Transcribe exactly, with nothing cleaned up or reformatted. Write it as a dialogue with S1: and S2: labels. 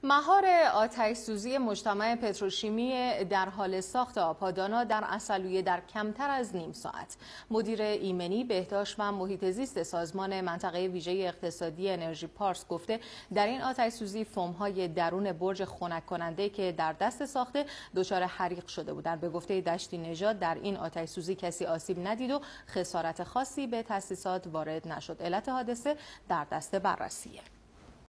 S1: مهار آتش‌سوزی مجتمع پتروشیمی در حال ساخت آپادانا در عسلویه در کمتر از نیم ساعت. مدیر ایمنی، بهداشت و محیط زیست سازمان منطقه ویژه اقتصادی انرژی پارس گفته در این آتش‌سوزی فوم‌های درون برج خنک کننده که در دست ساخته دچار حریق شده بودند. به گفته دشتی نژاد در این آتش‌سوزی کسی آسیب ندید و خسارت خاصی به تأسیسات وارد نشد. علت حادثه در دست بررسیه.